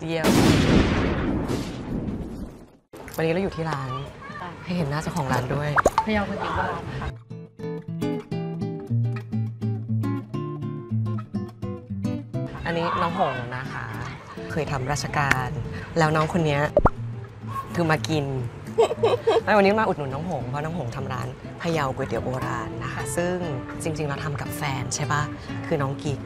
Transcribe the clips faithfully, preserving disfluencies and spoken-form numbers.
เดียววันนี้เราอยู่ที่ร้านให้เห็นหน้าเจ้าของร้านด้วยพยาวก๋วยเตี๋ยวโบราณค่ะอันนี้น้องหงนะคะเคยทำราชการแล้วน้องคนนี้คือมากินวันนี้มาอุดหนุนน้องหงเพราะน้องหงทำร้านพะเยาก๋วยเตี๋ยวโบราณนะคะซึ่งจริงๆเราทำกับแฟนใช่ปะคือน้องกิ๊ก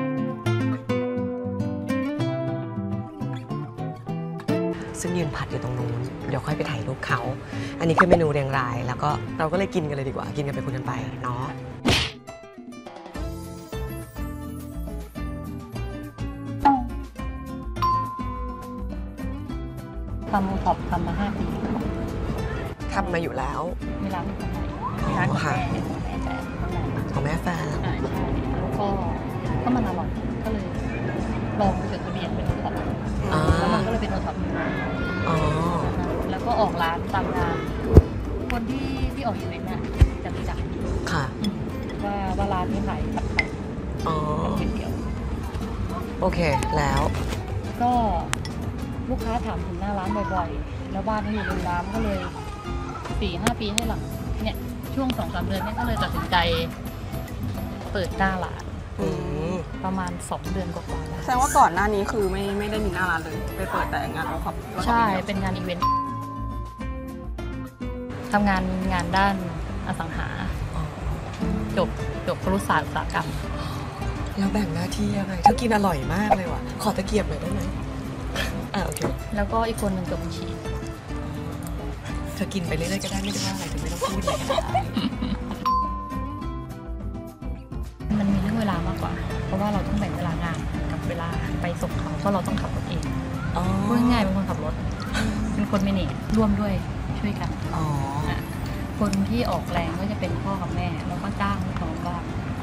ซึ่งยืนผัดอยู่ตรงนู้นเดี๋ยวค่อยไปถ่ายรูปเขาอันนี้คือเมนูเรียงรายแล้วก็เราก็เลยกินกันเลยดีกว่ากินกันไปคุยกันไปเนาะทำโอท็อปทำมาห้าปีทำมาอยู่แล้วมีร้านอยู่ข้างในมีร้านของแม่ของแม่แฟนใช่ใช่แล้วก็ก็มันอร่อยก็เลยลองจดทะเบียนเป็นโอท็อปแล้วมันก็เลยเป็นโอท็อปแล้วก็ออกร้านตามงานคนที่ที่ออกอีเวนต์เนี่ยจะรู้จักค่ะว่าว่าร้านนี้ขายผัดไทยอ๋อก๋วยเตี๋ยวโอเคแล้วก็ลูกค้าถามถึงหน้าร้านบ่อยๆแล้วบ้านที่อยู่ในร้านก็เลยสี่ห้าปีให้หลังเนี่ยช่วงสองสามเดือนเนี่ยก็เลยตัดสินใจเปิดหน้าร้านประมาณสองเดือนกว่าๆแสดงว่าก่อนหน้านี้คือไม่ไม่ได้มีหน้าร้านเลยไปเปิดแต่งานโอท็อปใช่เป็นงานอีเวนต์ทำงานงานด้านอสังหาจบจบครุศาสตร์อุตสาหกรรมแล้วแบ่งหน้าที่ยังไงเธอกินอร่อยมากเลยว่ะขอตะเกียบหน่อยได้ไหมอ่าโอเคแล้วก็อีกคนหนึ่งจบบัญชีเธอกินไปเรื่อยๆก็ได้ไม่ได้ว่าอะไรเธอไม่ต้องพูดอะไรก็ได้มันมีเรื่องเวลามากกว่าเพราะว่าเราต้องแบ่งเวลางานกับเวลาไปส่งเขาเพราะเราต้องขับรถเองพูดง่ายๆเป็นคนขับรถเป็นคนเมเนจร่วมด้วยช่วยกันคนที่ออกแรงก็จะเป็นพ่อกับแม่แล้วก็จ้างลูกน้องบ้าง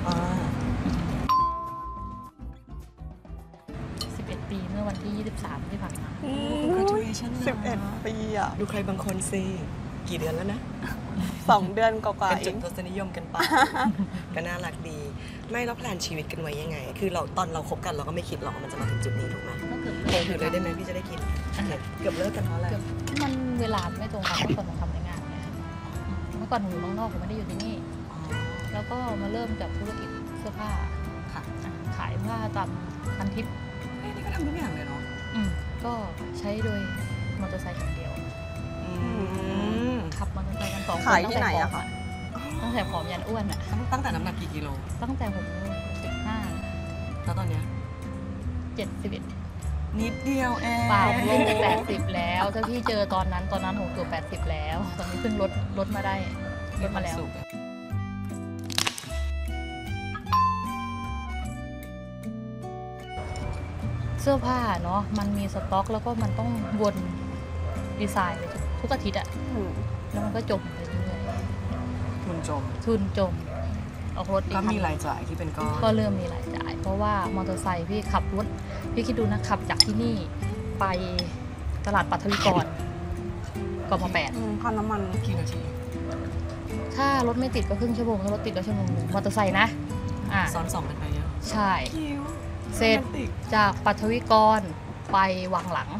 สิบเอ็ดปีเมื่อวันที่ยี่สิบสามที่ผ่านมาสิบเอ็ดปีอ่ะดูใครบางคนสิกี่เดือนแล้วนะสองเดือนกว่าๆเป็นจุดทศนิยมกันไปก็น่ารักดีไม่แล้วแพลนชีวิตกันไว้ยังไงคือเราตอนเราคบกันเราก็ไม่คิดหรอกมันจะมาถึงจุดนี้ถูกไหมคงถือเลยได้ไหมพี่จะได้คิดเกือบเลิกกันเพราะอะไรมันเวลาไม่ตรงกันเมื่อก่อนเราทำในงานไงเมื่อก่อนหนูอยู่เมืองนอกผมไม่ได้อยู่ที่นี่แล้วก็มาเริ่มจากธุรกิจเสื้อผ้าขายผ้าตามพันทิปนี่ก็ทำทุกอย่างเลยเนาะก็ใช้โดยมอเตอร์ไซค์คันเดียวขับมอเตอร์ไซค์กันสองคนขายที่ไหนอะคะตั้งแต่ผอมยันอ้วนอะตั้งแต่น้ำหนักกี่กิโลตั้งแต่ผมสิบห้าแล้วตอนเนี้ยเจ็ดสิบเอ็ดนิดเดียวเองเปล่าลดจะแปดสิบแล้วถ้าพี่เจอตอนนั้นตอนนั้นผมเกือบแปดสิบแล้วตอนนี้เพิ่งลดลดมาได้ลดมาแล้วเสื้อผ้าเนาะมันมีสต็อกแล้วก็มันต้องวนดีไซน์ทุกอาทิตย์อะแล้วมันก็จมไปเรื่อยๆทุนจมทุนจมออกรถก็มีรายจ่ายที่เป็นก้อนก็เริ่มมีรายจ่ายเพราะว่ามอเตอร์ไซค์พี่ขับรถพี่คิดดูนะขับจากที่นี่ไปตลาดปัทวิกรกมแปดค่าน้ำมันกี่นาทีถ้ารถไม่ติดก็ครึ่งชั่วโมงถ้ารถติดก็ชั่วโมงหนึ่งมอเตอร์ไซค์นะอ่าซ้อนสองกันไปเยอะใช่เสร็จจากปัทวิกรไปวังหลัง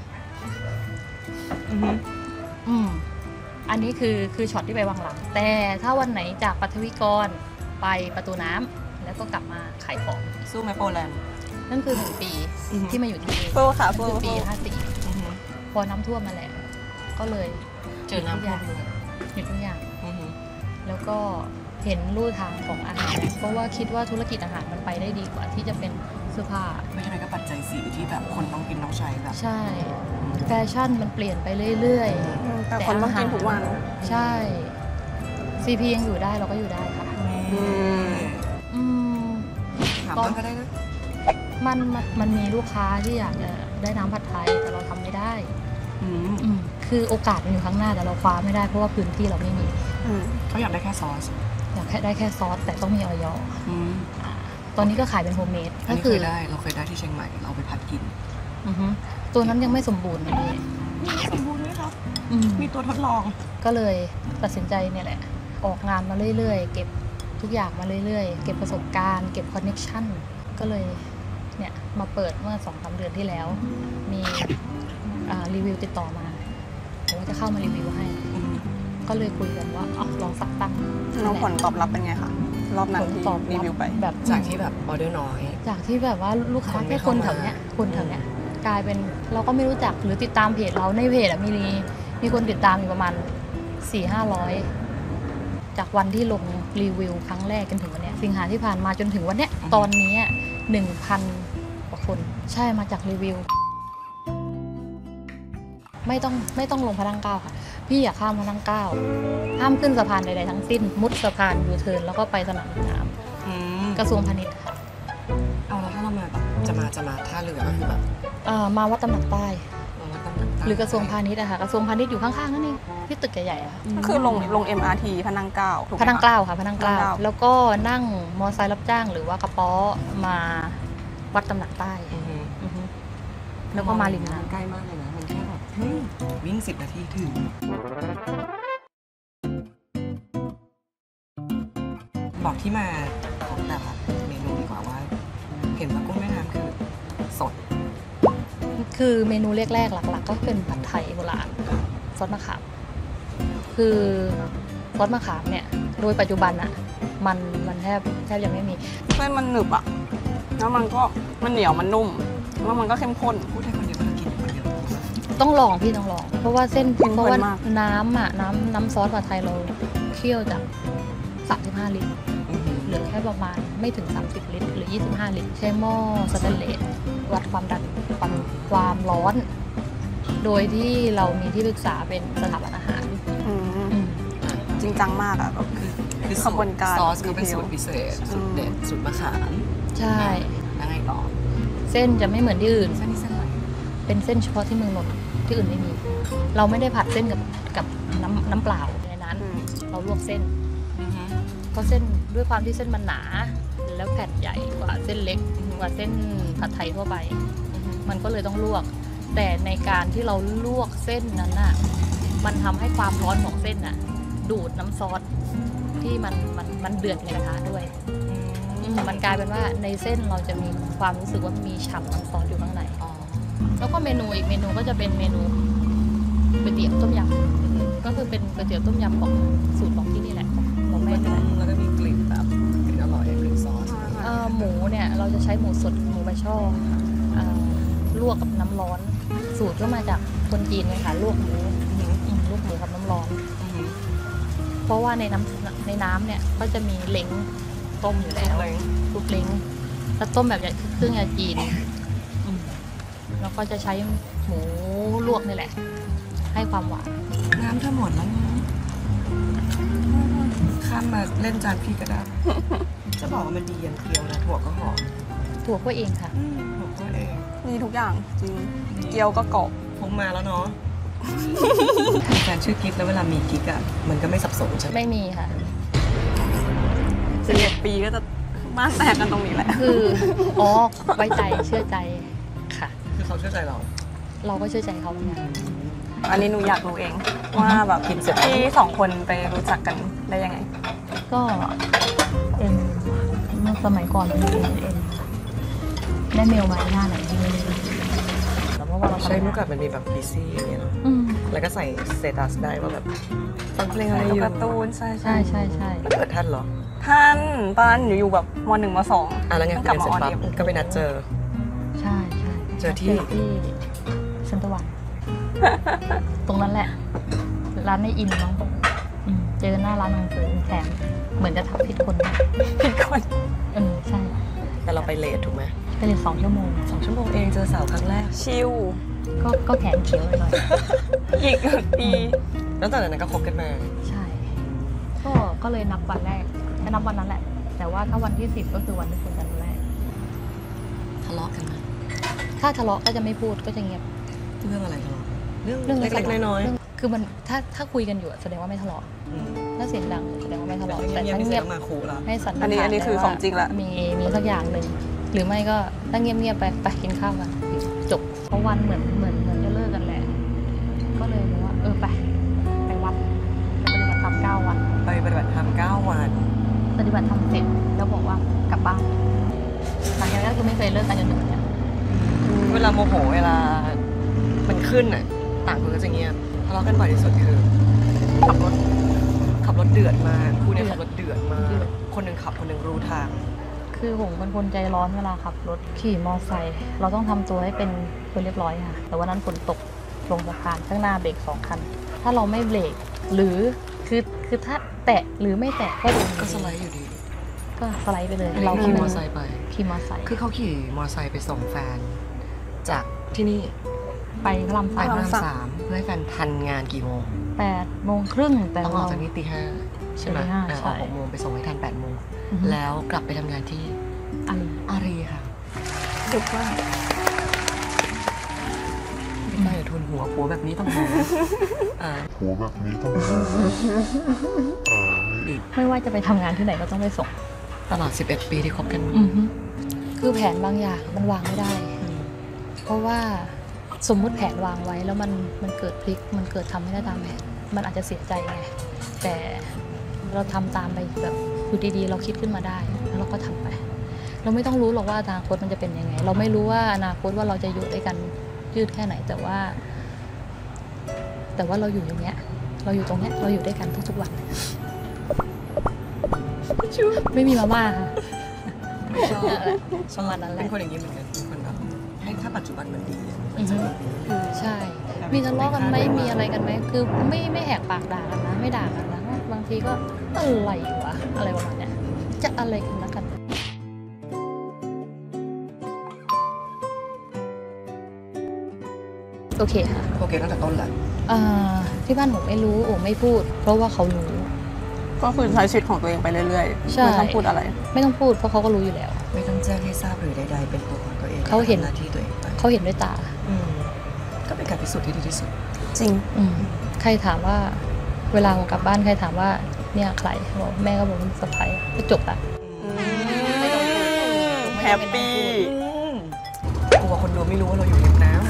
อืมอันนี้คือคือช็อตที่ไปวังหลังแต่ถ้าวันไหนจากปัทวิกรไปประตูน้ำแล้วก็กลับมาขายของสู้ไหมโปแลนด์นั่นคือหนึ่งปีที่มาอยู่ที่นี่สู้ค่ะสู้ปีห้าสี่พอน้ำท่วมมาแหละก็เลยเจอน้ำท่วมหยุดทุกอย่างแล้วก็เห็นลู่ทางของอาหารเพราะว่าคิดว่าธุรกิจอาหารมันไปได้ดีกว่าที่จะเป็นเสื้อผ้าไม่ใช่ก็ปัจจัยสี่ที่แบบคนต้องกินต้องใช้แบบใช่แฟชั่นมันเปลี่ยนไปเรื่อยๆแต่คนต้องกินทุกวันใช่ ซี พี ยังอยู่ได้เราก็อยู่ได้ค่ะถามก็ได้นะมันมันมีลูกค้าที่อยากจะได้น้ำผัดไทยแต่เราทำไม่ได้คือโอกาสมันอยู่ข้างหน้าแต่เราคว้าไม่ได้เพราะว่าพื้นที่เราไม่มีเขาอยากได้แค่ซอสอยากได้แค่ซอสแต่ต้องมีออยตอนนี้ก็ขายเป็นโฮมเมดก็คือได้เราเคยได้ที่เชียงใหม่เราไปผัดกินตัวนั้นยังไม่สมบูรณ์เลยสมบูรณ์ไหมครับมีตัวทดลองก็เลยตัดสินใจเนี่ยแหละออกงานมาเรื่อยๆเก็บทุกอย่างมาเรื่อยๆเก็บประสบการณ์เก็บคอนเนคชั่นก็เลยเนี่ยมาเปิดเมื่อสองสามเดือนที่แล้ว มีอ่ารีวิวติดต่อมาบอกว่าจะเข้ามารีวิวให้ ก็เลยคุยกันว่าอ๋อลองสักตั้งน้องผลตอบรับเป็นไงคะรอบนั้นผลที่ตอบรีวิวไปแบบจากที่แบบออเดอร์น้อยจากที่แบบว่าลูกค้าคนไม่แค่คนแถเข้าว มาเนี้ยคนแถวเนี้ยกลายเป็นเราก็ไม่รู้จักหรือติดตามเพจเราในเพจอะมีมีคนติดตามอยู่ประมาณสี่ห้าร้อยจากวันที่ลงรีวิวครั้งแรกจนถึงวันเนี้ยสิงหาที่ผ่านมาจนถึงวันเนี้ยตอนนี้หนึ่งพันกว่าคนใช่มาจากรีวิว ไม่ต้องไม่ต้องลงพระนั่งเกล้าค่ะพี่อย่าข้ามพระนั่งเกล้าห้ามขึ้นสะพานใดๆทั้งสิ้นมุดสะพานยูเทิร์นแล้วก็ไปสนามบินน้ำกระทรวงพาณิชย์ค่ะเอาแล้วถ้าเรามาแบบจะมาจะมาท่าเรือก็คือแบบเอ่อมาวัดตำหนักใต้เราว่าต้องนั่งใต้หรือกระทรวงพาณิชย์อะค่ะกระทรวงพาณิชย์อยู่ข้างๆนั่นเองที่ตึกใหญ่ๆอะค่ะก็คือลงลง เอ็ม อาร์ ที พระนังเกล้าถูกไหพมระนั่งคะเกล้าค่ะพระนั่งเกล้าพระนั่งเกล้าแล้วก็นั่งมอเตอร์ไซค์รับจ้างหรือว่ากระป๋อมาวัดตำหนักใต้อือฮึอือฮึแล้วก็มาริมน้ำใกล้มากเลยนะมันแค่แบบเฮ้ยวิ่งสิบนาทีถึงบอกที่มาของแต่ละเมนูดีกว่าว่า เห็นว่ากุ้งแม่น้ำคือสดคือเมนูแรกๆหลักๆ ก็เป็นผัดไทยโบราณซอสมะขามคือซอสมะขามเนี่ยโดยปัจจุบันอะมันมันแทบแทบยังไม่มีเส้นมันหนึบอะแล้วมันก็มันเหนียวมันนุ่มแล้วมันก็เข้มข้นพูดให้คนเดียวก็กินคนเดียวต้องลองพี่ต้องลอง เพราะว่าเส้นกินเพลินเพราะว่ามากน้ำอะน้ำน้ำซอสผัดไทยเราเคี่ยวจากสามสิบห้าลิตรอือฮึเหลือแค่ประมาณไม่ถึงสามสิบลิตรหรือยี่สิบห้าลิตรใช้หม้อสแตนเลสวัดความดันความความร้อน โดยที่เรามีที่ปรึกษาเป็นสถาบันอาหารอืมอืมจริงจังมากอะแบบคือคือขบวนการซอสก็เป็นดีเทลสูตรพิเศษสูตรเด็ดสูตรมะขามใช่แล้วไงต่อเส้นจะไม่เหมือนที่อื่นเส้นนี้เส้นอะไรเป็นเส้นเฉพาะที่เมืองนนท์ที่อื่นไม่มี เราไม่ได้ผัดเส้นกับกับน้ำน้ำเปล่าในนั้นอืมเราลวกเส้นอือฮึเพราะเส้นด้วยความที่เส้นมันหนา แล้วแผ่นใหญ่กว่าเส้นเล็กกว่าเส้นผัดไทยทั่วไปอือฮึมันก็เลยต้องลวก แต่ในการที่เราลวกเส้นนั้นน่ะมันทำให้ความร้อนของเส้นน่ะดูดน้ำซอสที่มันมันมันเดือดในกระทะด้วยอืมมันกลายเป็นว่าในเส้นเราจะมีความรู้สึกว่ามีฉ่ำน้ำซอสอยู่ข้างในอ๋อแล้วก็เมนูอีกเมนูก็จะเป็นเมนูก๋วยเตี๋ยวต้มยำก็คือเป็นก๋วยเตี๋ยวต้มยำของสูตรของที่นี่แหละของแม่มันนี่แหละแล้วก็มีกลิ่นแบบกลิ่นอร่อยกลิ่นซอสเอ่อหมูเนี่ยเราจะใช้หมูสดหมูใบช่อเอ่อลวกกับน้ำร้อน สูตรก็มาจากคนจีนเลยค่ะลวกหมูอืมลวกหมูกับน้ำร้อนอือฮึเพราะว่าในน้ำในน้ำเนี่ยก็จะมีเล้งต้มอยู่แล้วเลยลูกเล้งแล้วต้มแบบเครื่องยาจีนอืมแล้วก็จะใช้หมูลวกนี่แหละ ให้ความหวานน้ำเธอหมดแล้วนะข้ามมาเล่นจานพี่ก็ได้ จะบอกว่ามันดียังเคี้ยวนะถั่วก็หอมถั่วก็เองค่ะถั่วก็เองมีทุกอย่างจริง เกี๊ยวก็กรอบพงมาแล้วเนาะ แฟนชื่อกิ๊กแล้วเวลามีกิ๊กอ่ะมันก็ไม่สับสนใช่ไหมไม่มีค่ะสิบเอ็ดปีก็จะบ้านแตกกันตรงนี้แหละคืออ๋อไว้ใจเชื่อใจค่ะคือเขาเชื่อใจเราเราก็เชื่อใจเขาเหมือนกันอันนี้หนูอยากรู้เอง ว่าแบบกินเสร็จที่สองคนไปรู้จักกันได้ยังไงก็เอ็มเมื่อสมัยก่อนเป็นเอ็มเอ็มได้เมลมาหน้าไหนไม่รู้แต่ว่าเราทำใช่เมื่อก่อนมันมีแบบบีซี่อย่างเงี้ยเนาะอืมแล้วก็ใส่สเตตัสได้ว่าแบบฟังเพลงอะไรอดูยู่การ์ตูนใช่ใช่ใช่ใช่แล้วเปิดทันเหรอท่านตอนนั้นหนูอยู่แบบมหนึ่งมสองอ่ะแล้วไงต้องเรีกลัยบนมาเสร็จออนปั๊บเอ็มก็ไปนัดเจอใช่ใช่เจอที่ที่เซนตะวัน ตรงนั้นแหละ ร้านในอินมั้งอืมเจอหน้าร้านหนังสือแถมเหมือนจะทักผิดคนผิดคนเออใช่แต่เราไปเลทถูกไหมไปเรียนสองชั่วโมงสองชั่วโมงเองเจอสาวครั้งแรกชิลก็ก็แขนเขียวเลยหน่อยอีกปีแล้วตอนนั้นก็คบกันมาใช่ ก็ก็เลยนับวันแรกก็นับวันนั้นแหละ แต่ว่าถ้าวันที่สิบก็คือวันที่คุยกันวันแรกทะเลาะกันไหมถ้าทะเลาะก็จะไม่พูดก็จะเงียบเรื่องอะไรทะเลาะเรื่องเรื่องเล็กๆน้อยเรื่องคือมันถ้าถ้าคุยกันอยู่อะแสดงว่าไม่ทะเลาะๆอืมถ้าเสียงดังแสดงว่าไม่ทะแต่เลาะถ้าแต่เงียบถ้าๆนี่เงีเสียยบงมาขู่แล้วให้สันนิษอันนี้ฐานอันนี้คือได้ขว่าองจริงละมีมีสักอย่างหนึ่งหรือไม่ก็ถ้าเงียบๆไปไปกินข้าวกันจบเพราะวันเหมือนเหมือนเหมือนจะเลิกกันแหละ ก็เลยบอกว่าเออไปไปวัดไปปฏิบัติธรรมเก้าวันไปปฏิบัติธรรมเก้าวันปฏิบัติธรรมเสร็จแล้วบอกว่ากลับบ้านกลังจากนั้นก็คือไม่เคยเลิกกันจนถึงวันเนี้ยเวลาโมโหเวลามันขึ้นอ่ะต่างคนก็จะเงียบทะเลาะกันบ่อยที่สุดคือขับรถขับรถเดือดมากคู่เนี้ขับรถเดือดมากคนหนึ่งขับคนหนึ่งรู้ทางคือผมเป็นคนใจร้อนเวลาขับรถขี่มอไซค์เราต้องทำตัวให้เป็นคนเรียบร้อยค่ะแต่วันนั้นฝนตกลงสะพานข้างหน้าเบรกสองคันถ้าเราไม่เบรกหรือคือคือถ้าแตะหรือไม่แตะก็โดนก็สไลด์อยู่ดีก็สไลด์ไปเลยเราขี่มอเตอร์ไซค์ไปขี่มอไซค์คือเขาขี่มอเตอร์ไซค์ไปส่งแฟน จากที่นี่ไปพระรามไปสามพระรามสามเพื่อให้แฟนทันงานกี่โมงแปดโมงครึ่งแต่ต้องออกเราจากนี่ตีห้าใช่ไหมตีห้าอ่าใช่ออกหกโมงไปส่งให้ทันแปดโมงอือฮึแล้วกลับไปทำงานที่อันอารีค่ะดึกมากไม่อย่าทุนหัวผัวแบบนี้ต้องหาอ่าหัวแบบนี้ต้องหาเอ่ออีกไม่ว่าจะไปทำงานที่ไหนก็ต้องไปส่งตลอดสิบเอ็ดปีที่คบกันอือฮึคือแผนบางอย่างมันวางไม่ได้ เพราะว่าสมมุติแผนวางไว้แล้วมันมันเกิดพลิกมันเกิดทำไม่ได้ตามแผนมันอาจจะเสียใจไงแต่เราทำตามไปแบบอยู่ดีๆ เราคิดขึ้นมาได้แล้วเราก็ทำไป เราไม่ต้องรู้หรอกว่าอนาคตมันจะเป็นยังไง เราไม่รู้ว่าอนาคตว่าเราจะอยู่ด้วยกันยืดแค่ไหนแต่ว่า แต่ว่าเราอยู่อย่างเงี้ย เราอยู่ตรงเนี้ยเราอยู่ด้วยกันทุกๆวันไม่มีมาม่าค่ะไม่ชอบประมาณนั้นแหเป็นละคนอย่างนี้เหมือนกันเป็นคนแบบให้ถ้าปัจจุบันมันดีอะอือฮึใช่ มีทะเลาะกันไหมมีอะไรกันไหมคือไม่ไม่แหกปากด่ากันนะ ไม่ด่ากันนะบางทีก็อะไรวะอะไรประมาณเนี้ยจะอะไรกันนะกัน โอเคค่ะโอเคตั้งแต่ต้นแหละอ่าที่บ้านผมไม่รู้โอ้ไม่พูด เพราะว่าเขารู้ก็คือใช้ชีวิตของตัวเองไปเรื่อยๆใช่ไม่ต้องพูดอะไรไม่ต้องพูดเพราะเขาก็รู้อยู่แล้วไม่ต้องแจ้งให้ทราบหรือใดๆเป็นตัวของตัวเองเขาเห็นทำหน้าที่ตัวเองไปเขาเห็นด้วยตาอืมก็เป็นการพิสูจน์ที่ดีที่สุดจริงอืมใครถามว่า เวลาผมกลับบ้านใครถามว่าเนี่ยใครบอกแม่ก็บอกว่าสะใภ้ก็จบละ ไม่ต้องพูดแฮปปี้กลัวคนดูไม่รู้ว่าเราอยู่ริมน้ำ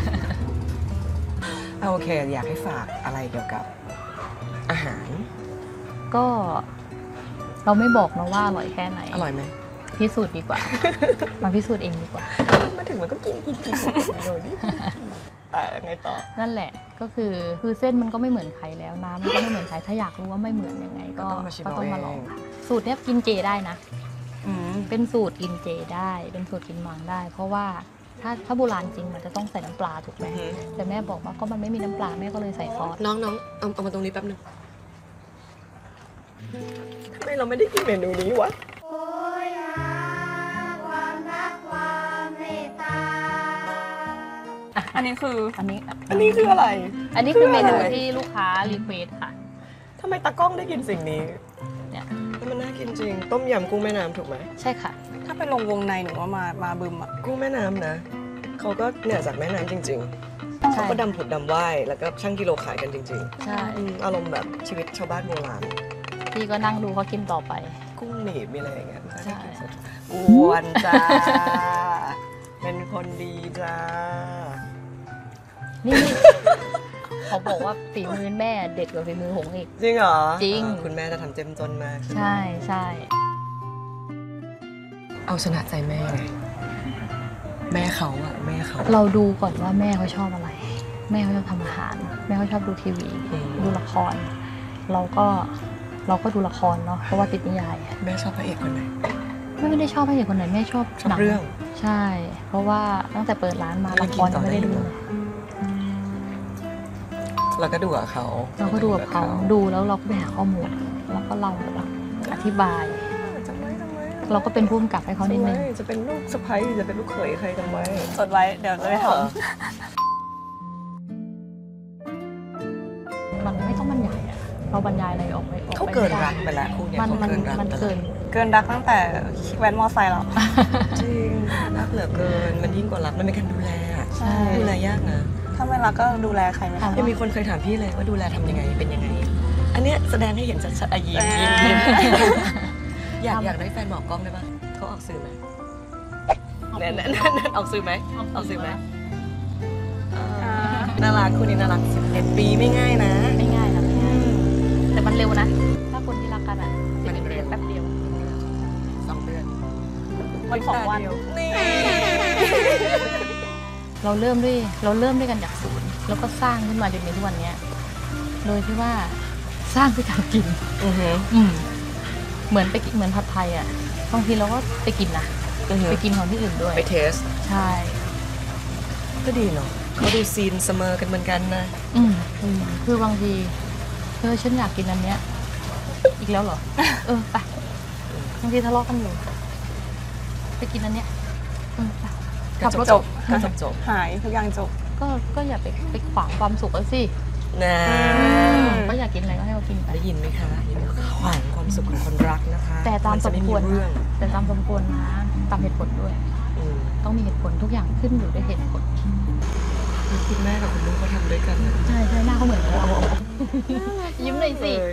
เอาโอเค อยากให้ฝากอะไรเกี่ยวกับอาหารก็เราไม่บอกนะว่าอร่อยแค่ไหนอร่อยไหมพิสูจน์ดีกว่า มาพิสูจน์เองดีกว่ามาถึงมันก็กินกินกินโดยดิแต่ยังไงต่อนั่นแหละก็คือคือเส้นมันก็ไม่เหมือนใครแล้วน้ำมันก็ไม่เหมือนใครถ้าอยากรู้ว่าไม่เหมือนยังไง ก็ก็ต้องมาชิมก็ต้องมาเอาลเออง งสูตรเนี้ยกินเจได้นะอืมเป็นสูตรกินเจได้ เป็นสูตรกินมังได้ เพราะว่าถ้าถ้าโบราณจริงมันจะต้องใส่น้ำปลาถูกไหมแต่แม่บอกว่าก็มันไม่มีน้ำปลาแม่ก็เลยใส่ซอสน้องน้องเอาเอามาตรงนี้แป๊บนึงทำไมเราไม่ได้กินเมนูนี้วะอันนี้คืออันนี้อันนี้คืออะไรอันนี้คือเมนูคืออะไรที่ลูกค้ารีเควสค่ะทำไมตากล้องได้กินสิ่งนี้เนี่ยแล้วมันน่ากินจริง ต้มยำกุ้งแม่น้ำถูกไหมใช่ค่ะถ้าไปลงวงในหนูว่ามามาบึมอ่ะกุ้งแม่น้ำนะเขาก็เนี่ยจากแม่น้ำจริงๆใช่เขาก็ดำผุดดำว่ายแล้วก็ช่างกิโลขายกันจริงใช่ๆอืมอารมณ์แบบชีวิตชาวบ้านโบราณพี่ก็นั่งดูเขากินต่อไปกุ้งหนีบมีอะไรอย่างเงี้ยใช่กวนจ้า เป็นคนดีจ้านี่ เขาบอกว่าฝีมือแม่เด็ดกว่าฝีมือหงอีกจริงเหรอจริงอ่าคุณแม่จะทำเจ้มจนมากใช่ใช่เอาชนะใจแม่ไงแม่เขาอะแม่เขาเราดูก่อนว่าแม่เขาชอบอะไร แม่เขาชอบทำอาหาร แม่เขาชอบดูทีวีอืมดูละคร เราก็เราก็ดูละครเนาะเพราะว่าติดนิยายแม่ชอบพระเอกคนไหนแม่ไม่ได้ชอบพระเอกคนไหนแม่ชอบชอบหนังเรื่องใช่ เพราะว่าตั้งแต่เปิดร้านมาแล้วละกิคน รต่อยังไม่ได้ได้ดูอยู่เลยเราก็ดูกับเขาเราก็ดูกับเขาดูแล้วเราก็ไปหาข้อมูลแล้วก็เราแบบอธิบายจำไว้จำไว้เราก็เป็นผู้กำกับให้เขานิดนึงจะเป็นลูกสะใภ้จะเป็นลูกเขยใครจำไว้จดไว้ เดี๋ยวจะไปทมันไม่ต้องบรรยายอะเราบรรยายอะไรออกไปออกเขาไปเกินไม่ได้รักไปแล้วคู่เนี้ยมันเขามันเกินรักมันไปเกินำเกินรักตั้งแต่แว้นมอไซค์แล้วจริงรักเหลือเกินมันยิ่งกว่ารักมันเป็นการดูแลอะใช่ดูแลยากนะถ้าไม่รักก็ดูแลใครไม่ได้ยังมีคนเคยถามพี่เลยว่าดูแลทำยังไงเป็นยังไง อันเนี้ยแสดงให้เห็นชัดๆอะยิ้มยิ้มยิ้มอยากอยากได้แฟนหมอกล้องได้ปะเขาออกสื่อไหมแน่นๆออกสื่อไหมออกสื่อไหมน่ารักคู่นี้น่ารักสิบเอ็ดปีไม่ง่ายนะไม่ง่ายนะไม่ง่ายแต่มันเร็วนะ ถ้าคนที่รักกันอ่ะสิบเอ็ดเดือนแป๊บเดียวสองเดือนวันสองวันนี่เราเริ่มด้วยเราเริ่มด้วยกันจากศูนย์แล้วก็สร้างขึ้นมาจนในทุกวันเนี้ยโดยที่ว่าสร้างด้วยการกินอือหืออืมเหมือนไปกินเหมือนผัดไทยอ่ะบางทีเราก็ไปกินนะอือหือไปกินของที่อื่นด้วยไปเทสใช่ก็ดีเนาะมาดูซีนเสมอกันเหมือนกันนะอืมคือบางทีเออฉันอยากกินอันเนี้ย อีกแล้วเหรอ เออไปบางทีทะเลาะกันอยู่ไปกินอันเนี้ยอืมไปขับรถจบก็จบจบหายทุกอย่างจบก็ก็อย่าไปไปขวางความสุขเขาสินะก็อยากกินอะไรก็ให้เขากินไปได้ยินไหมคะขวางความสุขของคนรักนะคะแต่ตามนสจะมไม่คมีวรเรื่องนะแต่ตามสมควรนะตามเหตุผลด้วยอืมต้องมีเหตุผลทุกอย่างขึ้นอยู่ด้วยเหตุผลคุณแม่กับคุณลูกเขาทำด้วยกันนะใช่ใช่หน้าเขาเหมือนกันยิ้มหน่อยสิเออ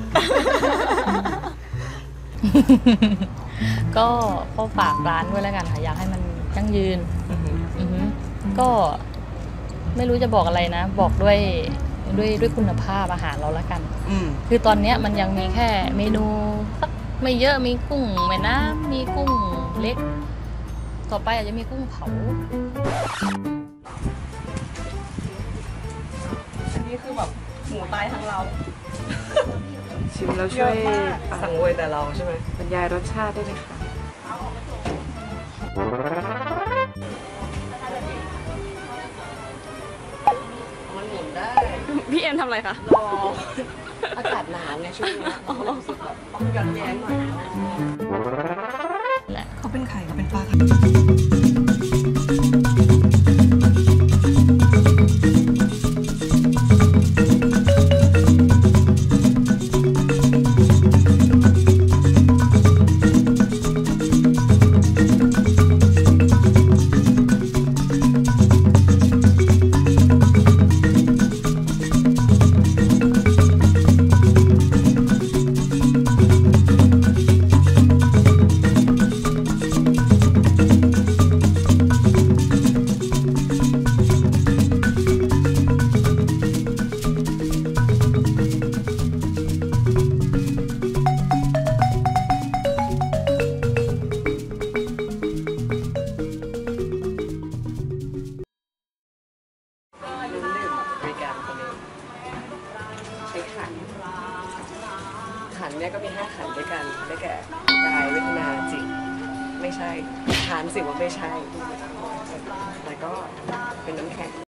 ก็ก็ฝากร้านด้วยแล้วกันค่ะอยากให้มันยั่งยืนอือหืออือฮึก็ไม่รู้จะบอกอะไรนะ บอกด้วยด้วยด้วยคุณภาพอาหารเราแล้วกันอืมคือตอนเนี้ยมันยังมีแค่เมนูสักไม่เยอะมีกุ้งแม่น้ำมีกุ้งเล็ก ต่อไปอาจจะมีกุ้งเผาอันนี้คือแบบหมูตายทั้งเราชิมแล้วช่วยเยอะมากสั่งโวยแต่เราใช่ไหมบรรยายรสชาติได้ไหมคะมันหมุนได้พี่เอ็มทำอะไรคะรออากาศหนาวไงช่วงนี้เราก็เลยรู้สึกแบบต้องย้อนแย้งหน่อยแหละเขาเป็นใครเขาเป็นป้าค่ะน้ำดื่มบริการคนเองใช้ขัน ขันเนี่ยก็มีห้าขันด้วยกัน ได้แก่กายเวทนาจิต ไม่ใช่ขันสิว่าไม่ใช่ แล้วก็เป็นน้ำแข็ง